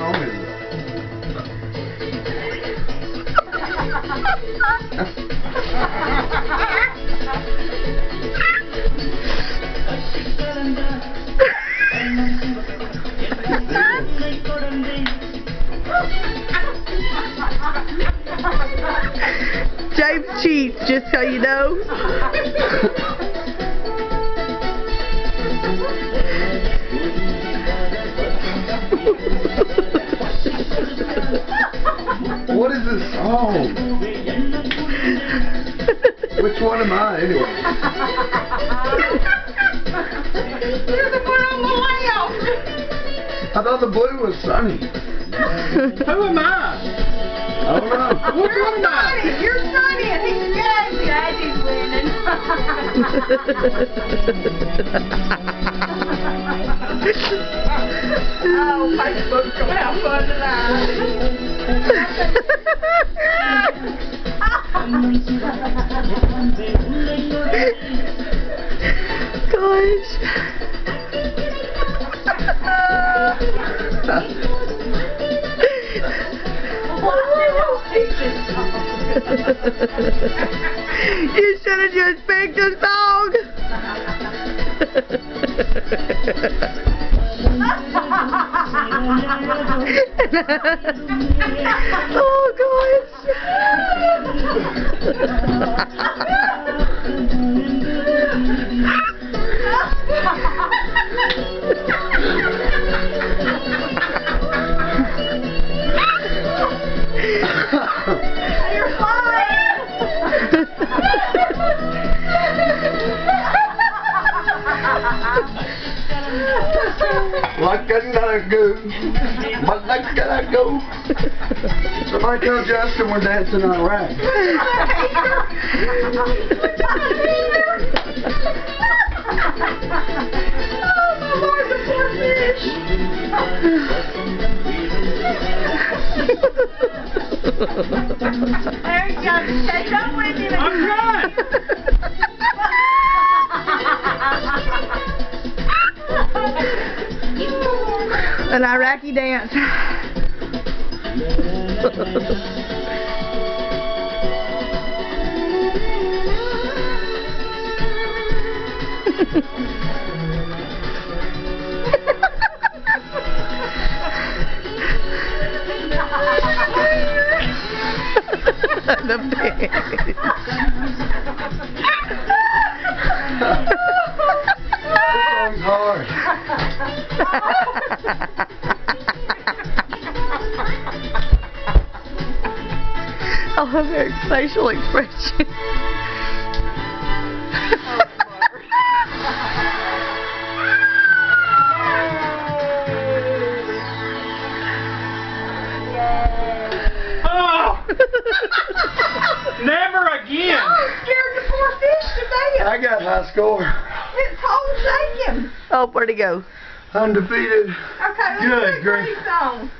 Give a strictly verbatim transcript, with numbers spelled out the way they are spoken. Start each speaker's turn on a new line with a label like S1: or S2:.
S1: song is it?
S2: James cheats, just so you know.
S1: What is this song? Which one am I, anyway?
S3: You're the one on the left.
S1: I thought the blue was Sunny.
S4: Who am I?
S1: I don't know.
S4: Which
S3: You're
S4: one am I?
S3: Sonny. You're Sonny and he's Jazzy. Jazzy's winning. Oh, Facebook's gonna have fun tonight.
S2: Gosh. You should have just picked a song. Oh gosh.
S3: You're fine.
S1: Like I gotta go, but like I gotta go. Somebody tell Justin we're dancing on Iraqi.
S3: Oh my Lord, the poor fish. There you go. Catch up with him.
S4: I'm trying.
S2: An Iraqi dance. The pig.
S1: This song's hard.
S2: I love her facial expression.
S4: Oh! Never again!
S3: I'm scared the poor fish to death.
S1: I got high score.
S3: It's whole shaking.
S2: Oh, where'd he go?
S1: Undefeated.
S3: Okay, let's
S1: Good,
S3: do a
S1: great.
S3: great song.